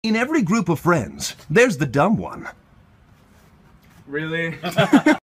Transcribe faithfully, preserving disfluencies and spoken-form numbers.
In every group of friends, there's the dumb one. Really?